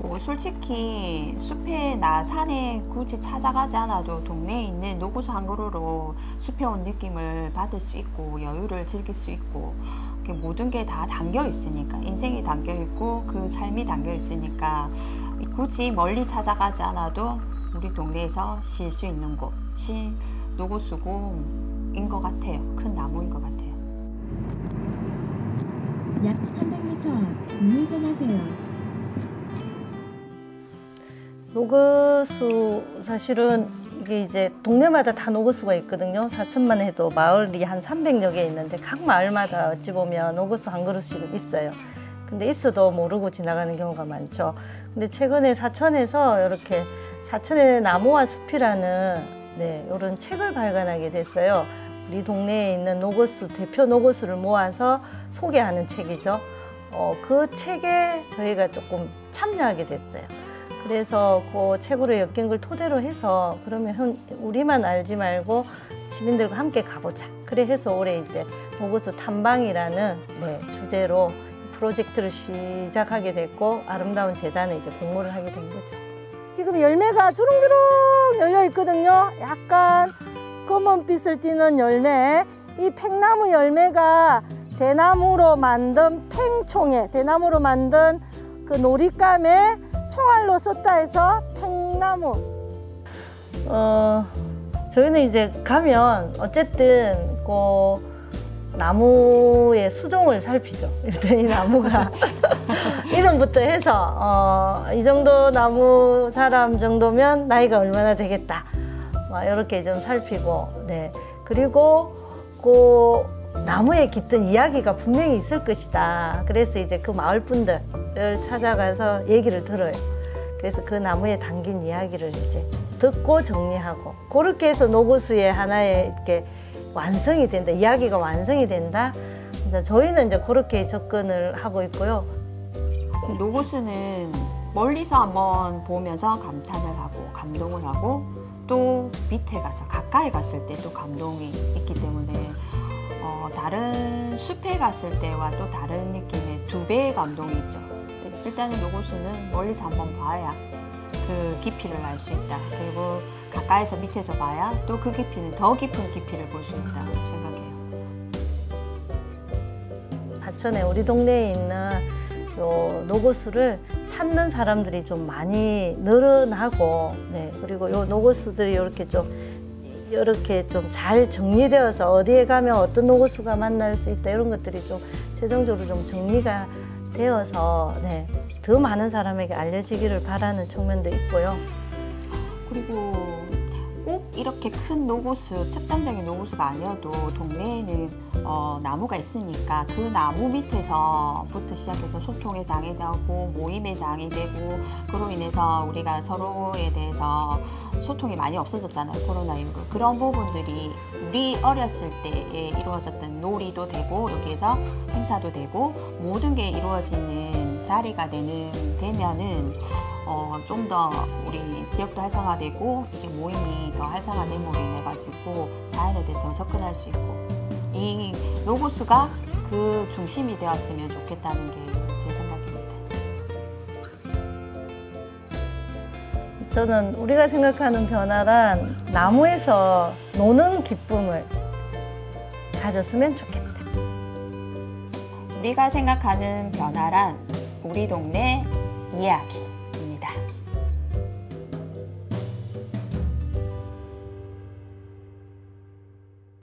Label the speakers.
Speaker 1: 뭐 솔직히 숲에나 산에 굳이 찾아가지 않아도 동네에 있는 노고수 한 그루로 숲에 온 느낌을 받을 수 있고 여유를 즐길 수 있고 모든 게 다 담겨 있으니까, 인생이 담겨 있고 그 삶이 담겨 있으니까 굳이 멀리 찾아가지 않아도 우리 동네에서 쉴 수 있는 곳이 노고수고인 것 같아요. 큰 나무인 것 같아요.
Speaker 2: 약 300m 앞 우회전하세요.
Speaker 3: 노고수 사실은 이게 이제 동네마다 다 노고수가 있거든요. 사천만 해도 마을이 한 300여 개 있는데 각 마을마다 어찌 보면 노고수 한 그루씩은 있어요. 근데 있어도 모르고 지나가는 경우가 많죠. 근데 최근에 사천에서 이렇게 사천의 나무와 숲이라는 이런 책을 발간하게 됐어요. 우리 동네에 있는 노고수, 대표 노고수를 모아서 소개하는 책이죠. 그 책에 저희가 조금 참여하게 됐어요. 그래서 그 책으로 엮인 걸 토대로 해서 그러면 우리만 알지 말고 시민들과 함께 가보자. 그래 해서 올해 이제 노고수 탐방이라는 주제로 프로젝트를 시작하게 됐고 아름다운 재단에 이제 공모를 하게 된 거죠. 지금 열매가 주렁주렁 열려 있거든요. 약간 검은빛을 띠는 열매. 이 팽나무 열매가 대나무로 만든 팽총에, 대나무로 만든 그 놀잇감에 총알로 썼다 해서 팽나무. 저희는 이제 가면 어쨌든 그 나무의 수종을 살피죠. 일단 이 나무가 이름부터 해서 이 정도 나무 사람 정도면 나이가 얼마나 되겠다. 이렇게 좀 살피고, 그리고 그 나무에 깃든 이야기가 분명히 있을 것이다. 그래서 이제 그 마을 분들을 찾아가서 얘기를 들어요. 그래서 그 나무에 담긴 이야기를 이제 듣고 정리하고, 그렇게 해서 노고수의 하나의 이렇게 완성이 된다. 이야기가 완성이 된다. 이제 저희는 이제 그렇게 접근을 하고 있고요.
Speaker 1: 노고수는 멀리서 한번 보면서 감탄을 하고 감동을 하고 또 밑에 가서 가까이 갔을 때 또 감동이 있기 때문에 다른 숲에 갔을 때와 또 다른 느낌의 2배의 감동이죠. 일단은 노고수는 멀리서 한번 봐야 그 깊이를 알 수 있다. 그리고 가까이서 밑에서 봐야 또 그 깊이는 더 깊은 깊이를 볼 수 있다고 생각해요.
Speaker 3: 하천에 우리 동네에 있는 요 노고수를 찾는 사람들이 좀 많이 늘어나고, 그리고 요 노고수들이 이렇게 좀 잘 정리되어서 어디에 가면 어떤 노고수가 만날 수 있다, 이런 것들이 좀 최종적으로 좀 정리가 되어서 더 많은 사람에게 알려지기를 바라는 측면도 있고요.
Speaker 1: 그리고 꼭 이렇게 큰 노고수, 특정적인 노고수가 아니어도 동네에는 나무가 있으니까 그 나무 밑에서부터 시작해서 소통의 장이 되고 모임의 장이 되고, 그로 인해서 우리가 서로에 대해서 소통이 많이 없어졌잖아요, 코로나 이후로. 그런 부분들이 우리 어렸을 때에 이루어졌던 놀이도 되고 여기에서 행사도 되고 모든 게 이루어지는 자리가 되면은 좀 더 우리 지역도 활성화되고 이게 모임이 더 활성화됨으로 인해 가지고 자연에 대해 더 접근할 수 있고, 이 노고수가 그 중심이 되었으면 좋겠다는 게 제 생각입니다.
Speaker 3: 저는 우리가 생각하는 변화란 나무에서 노는 기쁨을 가졌으면 좋겠다.
Speaker 1: 우리가 생각하는 변화란 우리 동네 이야기.